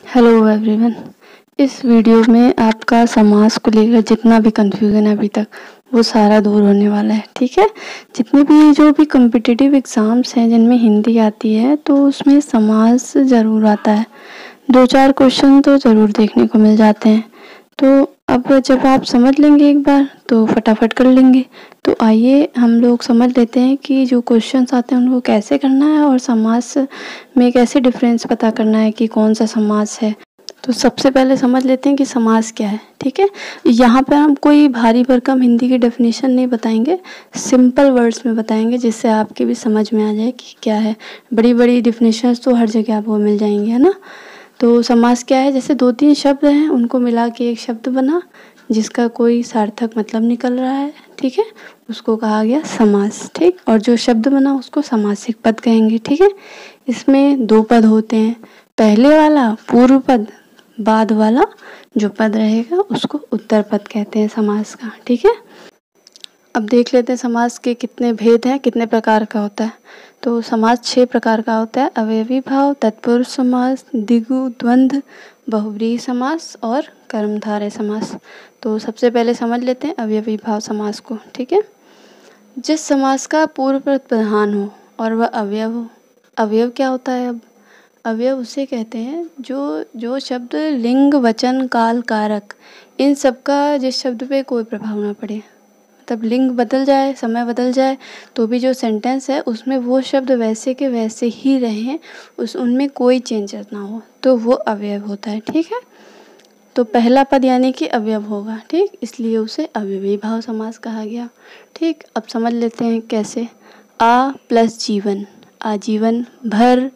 Hello everyone. इस video में आपका समास को लेकर जितना भी कंफ्यूजन है अभी तक वो सारा दूर होने वाला है। ठीक है, जितने भी जो भी कॉम्पिटिटिव एग्ज़ाम्स हैं जिनमें हिंदी आती है तो उसमें समास ज़रूर आता है। 2-4 क्वेश्चन तो ज़रूर देखने को मिल जाते हैं। तो अब जब आप समझ लेंगे एक बार तो फटाफट कर लेंगे। तो आइए हम लोग समझ लेते हैं कि जो क्वेश्चंस आते हैं उनको कैसे करना है और समास में कैसे डिफरेंस पता करना है कि कौन सा समास है। तो सबसे पहले समझ लेते हैं कि समास क्या है। ठीक है, यहाँ पर हम कोई भारी भरकम हिंदी की डेफिनेशन नहीं बताएंगे, सिंपल वर्ड्स में बताएंगे जिससे आपके भी समझ में आ जाए कि क्या है। बड़ी बड़ी डेफिनेशंस तो हर जगह आपको मिल जाएंगी, है ना। तो समास क्या है, जैसे 2-3 शब्द हैं उनको मिला के एक शब्द बना जिसका कोई सार्थक मतलब निकल रहा है। ठीक है, उसको कहा गया समास। ठीक, और जो शब्द बना उसको समासिक पद कहेंगे। ठीक है, इसमें 2 पद होते हैं, पहले वाला पूर्व पद, बाद वाला जो पद रहेगा उसको उत्तर पद कहते हैं समास का। ठीक है, अब देख लेते हैं समास के कितने भेद हैं, कितने प्रकार का होता है। तो समास 6 प्रकार का होता है, अवयवी भाव, तत्पुरुष समास, द्विगु, द्वंद्व, बहुव्रीहि समास और कर्मधारय समास। तो सबसे पहले समझ लेते हैं अवयवी भाव समास को। ठीक है, जिस समास का पूर्व पद प्रधान हो और वह अवयव हो। अवयव क्या होता है? अब अवयव उसे कहते हैं जो शब्द लिंग, वचन, काल, कारक इन सब का जिस शब्द पे कोई प्रभाव ना पड़े, मतलब लिंग बदल जाए, समय बदल जाए तो भी जो सेंटेंस है उसमें वो शब्द वैसे के वैसे ही रहें, उनमें कोई चेंजेस ना हो, तो वो अवयव होता है। ठीक है, तो पहला पद यानी कि अवयव होगा। ठीक, इसलिए उसे अवयवी भाव समास कहा गया। ठीक, अब समझ लेते हैं कैसे। आ प्लस जीवन, आजीवन, भर,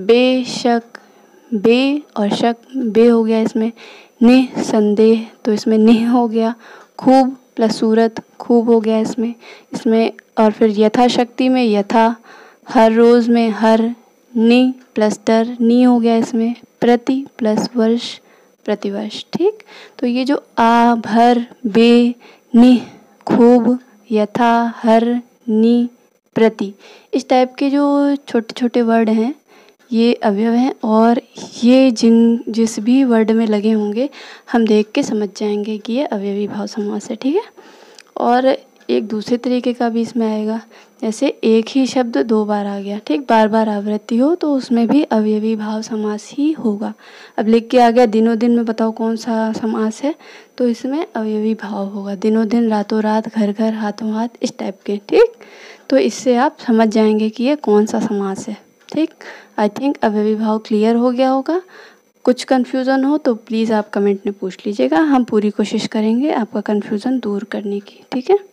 बेशक, बे और शक, बे हो गया इसमें, निः संदेह तो इसमें निः हो गया, खूब प्लस सूरत, खूब हो गया इसमें और फिर यथाशक्ति में यथा, हर रोज़ में हर, नि प्लस डर, नी हो गया इसमें, प्रति प्लस वर्ष, प्रतिवर्ष। ठीक, तो ये जो आ, भर, बे, निः, खूब, यथा, हर, नी, प्रति, इस टाइप के जो छोटे छोटे वर्ड हैं ये अवयव हैं और ये जिस भी वर्ड में लगे होंगे हम देख के समझ जाएंगे कि ये अवयवी भाव समास है। ठीक है, और एक दूसरे तरीके का भी इसमें आएगा, जैसे एक ही शब्द 2 बार आ गया। ठीक, बार बार आवृत्ति हो तो उसमें भी अवयवी भाव समास ही होगा। अब लिख के आ गया दिनों दिन में, बताओ कौन सा समास है, तो इसमें अवयवी भाव होगा। दिनों दिन, रातों रात, घर घर, हाथों हाथ, इस टाइप के। ठीक, तो इससे आप समझ जाएंगे कि ये कौन सा समास है। ठीक, आई थिंक अवयवी भाव क्लियर हो गया होगा। कुछ कन्फ्यूज़न हो तो प्लीज़ आप कमेंट में पूछ लीजिएगा, हम पूरी कोशिश करेंगे आपका कन्फ्यूज़न दूर करने की। ठीक है,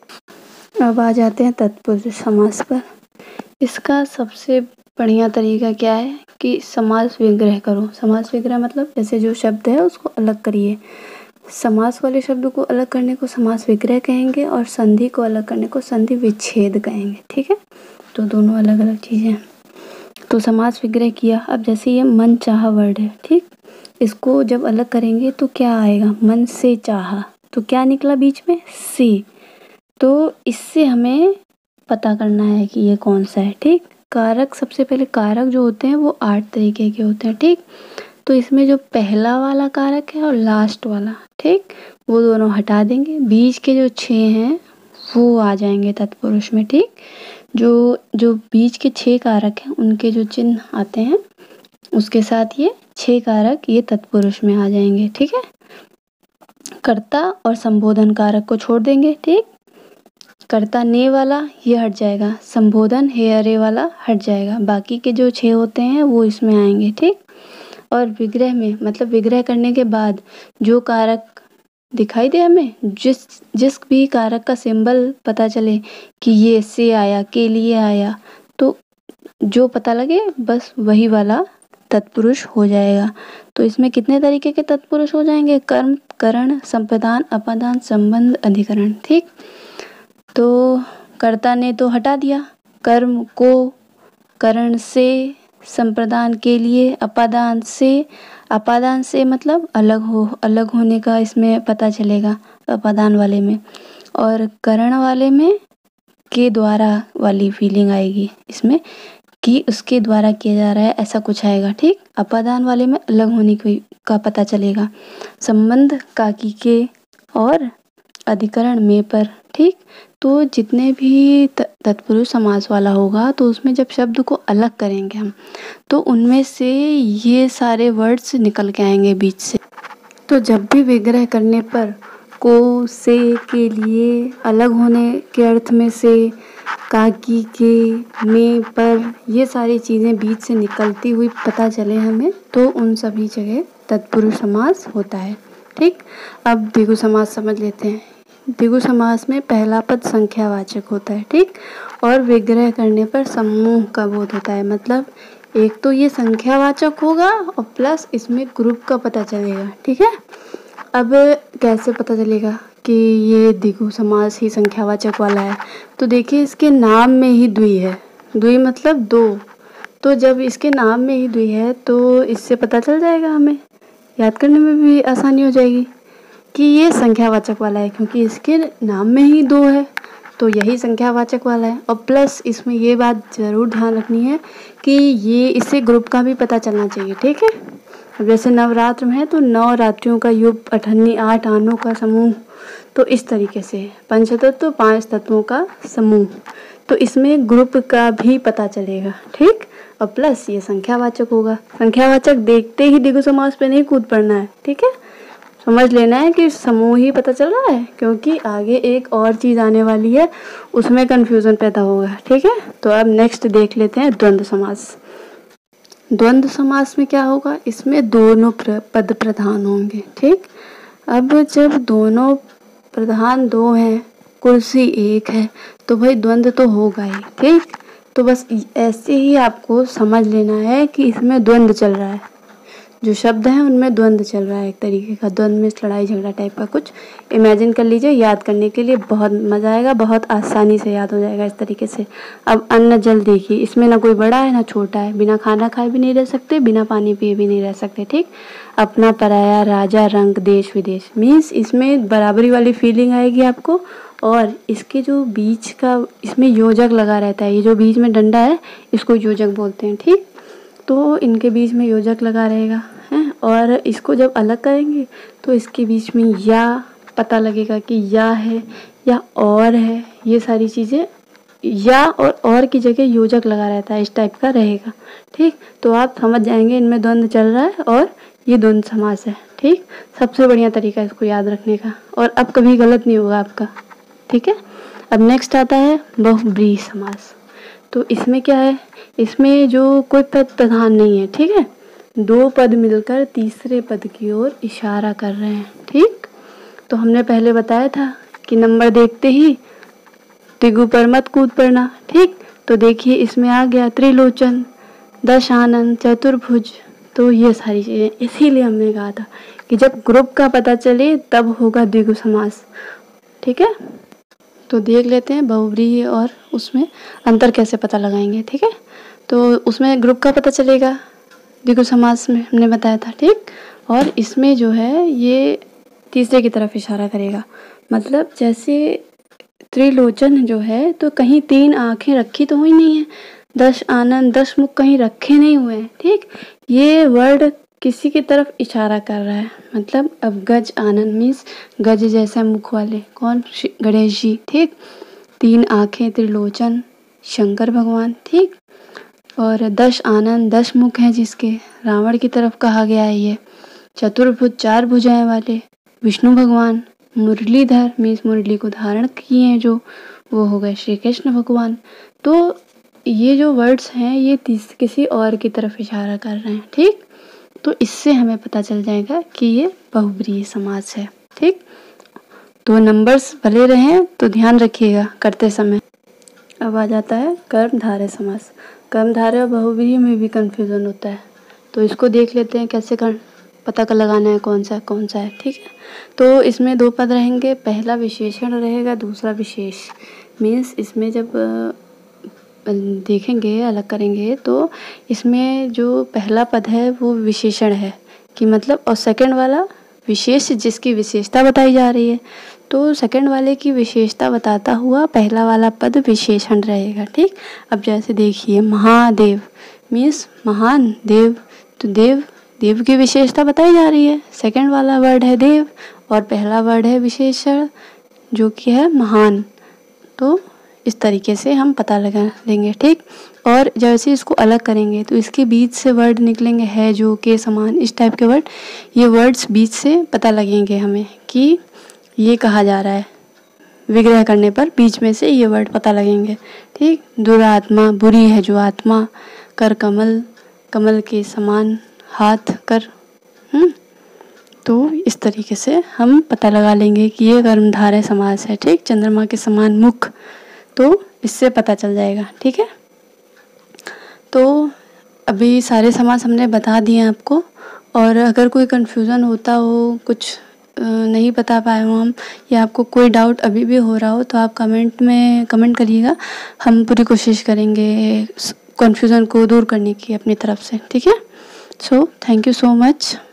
अब आ जाते हैं तत्पुरुष समास पर। इसका सबसे बढ़िया तरीका क्या है कि समास विग्रह करो। समास विग्रह मतलब जैसे जो शब्द है उसको अलग करिए। समास वाले शब्द को अलग करने को समास विग्रह कहेंगे और संधि को अलग करने को संधि विच्छेद कहेंगे। ठीक है, तो दोनों अलग अलग चीज़ें हैं। तो समास विग्रह किया। अब जैसे ये मन चाहा वर्ड है, ठीक, इसको जब अलग करेंगे तो क्या आएगा, मन से चाहा, तो क्या निकला बीच में, से। तो इससे हमें पता करना है कि ये कौन सा है। ठीक, कारक, सबसे पहले कारक जो होते हैं वो 8 तरीके के होते हैं। ठीक, तो इसमें जो पहला वाला कारक है और लास्ट वाला, ठीक, वो दोनों हटा देंगे। बीच के जो 6 हैं वो आ जाएंगे तत्पुरुष में। ठीक, जो बीच के 6 कारक हैं उनके जो चिन्ह आते हैं उसके साथ ये 6 कारक ये तत्पुरुष में आ जाएंगे। ठीक है, कर्ता और संबोधन कारक को छोड़ देंगे। ठीक, कर्ता ने वाला ये हट जाएगा, संबोधन हे अरे वाला हट जाएगा, बाकी के जो 6 होते हैं वो इसमें आएंगे। ठीक, और विग्रह में मतलब विग्रह करने के बाद जो कारक दिखाई दे हमें, जिस भी कारक का सिंबल पता चले कि ये से आया, के लिए आया, तो जो पता लगे बस वही वाला तत्पुरुष हो जाएगा। तो इसमें कितने तरीके के तत्पुरुष हो जाएंगे, कर्म, करण, संप्रदान, अपादान, संबंध, अधिकरण। ठीक, तो कर्ता ने तो हटा दिया, कर्म को, करण से, संप्रदान के लिए, अपादान से मतलब अलग होने का इसमें पता चलेगा अपादान वाले में, और करण वाले में के द्वारा वाली फीलिंग आएगी इसमें कि उसके द्वारा किया जा रहा है, ऐसा कुछ आएगा। ठीक, अपादान वाले में अलग होने का पता चलेगा। संबंध काकी के और अधिकरण में पर। ठीक, तो जितने भी तत्पुरुष समास वाला होगा तो उसमें जब शब्द को अलग करेंगे हम तो उनमें से ये सारे वर्ड्स निकल के आएंगे बीच से। तो जब भी विग्रह करने पर को, से, के लिए, अलग होने के अर्थ में से, काकी के, में, पर, ये सारी चीज़ें बीच से निकलती हुई पता चले हमें तो उन सभी जगह तत्पुरुष समास होता है। ठीक, अब द्विगु समास समझ लेते हैं। द्विगु समास में पहला पद संख्यावाचक होता है। ठीक, और विग्रह करने पर समूह का बोध होता है। मतलब एक तो ये संख्यावाचक होगा और प्लस इसमें ग्रुप का पता चलेगा। ठीक है, अब कैसे पता चलेगा कि ये द्विगु समास ही संख्यावाचक वाला है? तो देखिए इसके नाम में ही द्वि है। द्वि मतलब दो, तो जब इसके नाम में ही द्वि है तो इससे पता चल जाएगा, हमें याद करने में भी आसानी हो जाएगी कि ये संख्यावाचक वाला है, क्योंकि इसके नाम में ही दो है तो यही संख्यावाचक वाला है। और प्लस इसमें ये बात ज़रूर ध्यान रखनी है कि ये इससे ग्रुप का भी पता चलना चाहिए। ठीक है, जैसे नवरात्र में है तो 9 रात्रियों का युग, 8 आनों का समूह, तो इस तरीके से पंचतत्व 5 तत्वों का समूह, तो इसमें ग्रुप का भी पता चलेगा। ठीक, और प्लस ये संख्यावाचक होगा। संख्यावाचक देखते ही द्विगु समास पे नहीं कूद पड़ना है। ठीक है, समझ लेना है कि समूह ही पता चल रहा है, क्योंकि आगे एक और चीज़ आने वाली है, उसमें कन्फ्यूज़न पैदा होगा। ठीक है, तो अब नेक्स्ट देख लेते हैं द्वंद्व समास। द्वंद्व समास में क्या होगा? इसमें दोनों पद प्रधान होंगे। ठीक, अब जब दोनों प्रधान दो हैं, कुर्सी एक है, तो भाई द्वंद्व तो होगा ही। ठीक, तो बस ऐसे ही आपको समझ लेना है कि इसमें द्वंद्व चल रहा है, जो शब्द हैं उनमें द्वंद्व चल रहा है, एक तरीके का द्वंद्व में लड़ाई झगड़ा टाइप का कुछ इमेजिन कर लीजिए। याद करने के लिए बहुत मज़ा आएगा, बहुत आसानी से याद हो जाएगा इस तरीके से। अब अन्न जल देखिए, इसमें ना कोई बड़ा है ना छोटा है, बिना खाना खाए भी नहीं रह सकते, बिना पानी पिए भी नहीं रह सकते। ठीक, अपना पराया, राजा रंग, देश विदेश, मीन्स इसमें बराबरी वाली फीलिंग आएगी आपको। और इसके जो बीच का इसमें योजक लगा रहता है, ये जो बीच में डंडा है इसको योजक बोलते हैं। ठीक, तो इनके बीच में योजक लगा रहेगा है, और इसको जब अलग करेंगे तो इसके बीच में या पता लगेगा कि या है या और है, ये सारी चीज़ें या और की जगह योजक लगा रहता है, इस टाइप का रहेगा। ठीक, तो आप समझ जाएंगे इनमें द्वंद्व चल रहा है और ये द्वंद्व समास है। ठीक, सबसे बढ़िया तरीका इसको याद रखने का, और अब कभी गलत नहीं होगा आपका। ठीक है, अब नेक्स्ट आता है बहुब्रीहि समास। तो इसमें क्या है? इसमें जो कोई पद प्रधान नहीं है। ठीक है, दो पद मिलकर तीसरे पद की ओर इशारा कर रहे हैं। ठीक, तो हमने पहले बताया था कि नंबर देखते ही द्विगु पर मत कूद पड़ना। ठीक, तो देखिए इसमें आ गया त्रिलोचन, दशानन, चतुर्भुज, तो ये सारी चीज़ें, इसीलिए हमने कहा था कि जब ग्रुप का पता चले तब होगा द्विगु समास। ठीक है, तो देख लेते हैं बहुब्रीहि और उसमें अंतर कैसे पता लगाएंगे। ठीक है, तो उसमें ग्रुप का पता चलेगा, द्विगु समास में हमने बताया था। ठीक, और इसमें जो है ये तीसरे की तरफ इशारा करेगा। मतलब जैसे त्रिलोचन जो है तो कहीं 3 आँखें रखी तो हुई नहीं है, 10 आनन, 10 मुख कहीं रखे नहीं हुए हैं। ठीक, ये वर्ड किसी की तरफ इशारा कर रहा है। मतलब अब गज आनन मीन्स गज जैसा मुख वाले, कौन? गणेश जी। ठीक, 3 आँखें त्रिलोचन शंकर भगवान। ठीक, और 10 आनन 10 मुख हैं जिसके, रावण की तरफ कहा गया है ये। चतुर्भुज 4 भुजाएं वाले विष्णु भगवान। मुरलीधर मीन्स मुरली को धारण किए हैं जो, वो हो गए श्री कृष्ण भगवान। तो ये जो वर्ड्स हैं ये किसी और की तरफ इशारा कर रहे हैं। ठीक, तो इससे हमें पता चल जाएगा कि ये बहुब्रीहि समास है। ठीक, तो नंबर्स भले रहें तो ध्यान रखिएगा करते समय। अब आ जाता है कर्मधारय समास। कर्मधारय और बहुब्रीहि में भी कन्फ्यूज़न होता है, तो इसको देख लेते हैं कैसे पता कर लगाना है कौन सा है। ठीक है, तो इसमें 2 पद रहेंगे, पहला विशेषण रहेगा, दूसरा विशेष। मीन्स इसमें जब देखेंगे अलग करेंगे तो इसमें जो पहला पद है वो विशेषण है कि मतलब, और सेकंड वाला विशेष जिसकी विशेषता बताई जा रही है। तो सेकंड वाले की विशेषता बताता हुआ पहला वाला पद विशेषण रहेगा। ठीक, अब जैसे देखिए महादेव मीन्स महान देव, तो देव देव की विशेषता बताई जा रही है। सेकंड वाला वर्ड है देव और पहला वर्ड है विशेषण जो कि है महान। तो इस तरीके से हम पता लगा लेंगे। ठीक, और जैसे इसको अलग करेंगे तो इसके बीच से वर्ड निकलेंगे है जो के समान, इस टाइप के वर्ड, ये वर्ड्स बीच से पता लगेंगे हमें कि ये कहा जा रहा है। विग्रह करने पर बीच में से ये वर्ड पता लगेंगे। ठीक, दुरात्मा बुरी है जो आत्मा, कर कमल कमल के समान, हाथ कर। तो इस तरीके से हम पता लगा लेंगे कि ये कर्मधारय समास है। ठीक, चंद्रमा के समान मुख, तो इससे पता चल जाएगा। ठीक है, तो अभी सारे समास हमने बता दिए आपको, और अगर कोई कन्फ्यूज़न होता हो, कुछ नहीं बता पाए हो हम, या आपको कोई डाउट अभी भी हो रहा हो, तो आप कमेंट में कमेंट करिएगा। हम पूरी कोशिश करेंगे कन्फ्यूज़न को दूर करने की अपनी तरफ से। ठीक है, so thank you so much.